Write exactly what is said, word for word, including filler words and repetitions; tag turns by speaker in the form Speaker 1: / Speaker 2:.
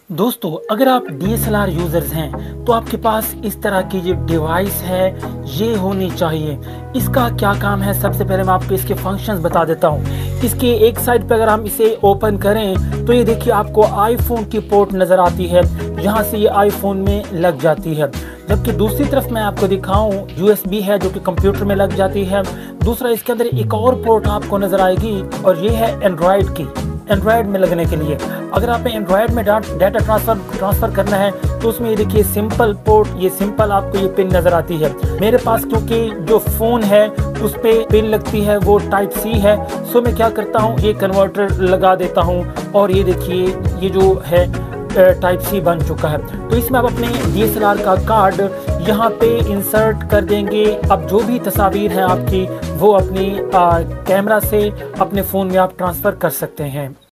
Speaker 1: दोस्तों, अगर आप D S L R users हैं तो आपके पास इस तरह की जो डिवाइस है ये होनी चाहिए। इसका क्या काम है, सबसे पहले मैं आपको इसके फंक्शंस बता देता हूँ। इसके एक साइड पे अगर हम इसे ओपन करें तो ये देखिए आपको आईफोन की पोर्ट नज़र आती है, यहाँ से ये आईफोन में लग जाती है। जबकि दूसरी तरफ मैं आपको दिखाऊं यू एस बी है जो कि कंप्यूटर में लग जाती है। दूसरा इसके अंदर एक और पोर्ट आपको नज़र आएगी और ये है एंड्रॉयड की, एंड्रॉयड में लगने के लिए। अगर आपने एंड्रॉयड में डाटा ट्रांसफ़र ट्रांसफ़र करना है तो उसमें ये देखिए सिंपल पोर्ट, ये सिंपल आपको ये पिन नज़र आती है। मेरे पास क्योंकि जो फ़ोन है उस पर पिन लगती है वो टाइप सी है, सो मैं क्या करता हूँ ये कन्वर्टर लगा देता हूँ और ये देखिए ये जो है टाइप सी बन चुका है। तो इसमें आप अपने डी एस एल आर का कार्ड यहाँ पे इंसर्ट कर देंगे। अब जो भी तस्वीर है आपकी वो अपनी आ, कैमरा से अपने फ़ोन में आप ट्रांसफ़र कर सकते हैं।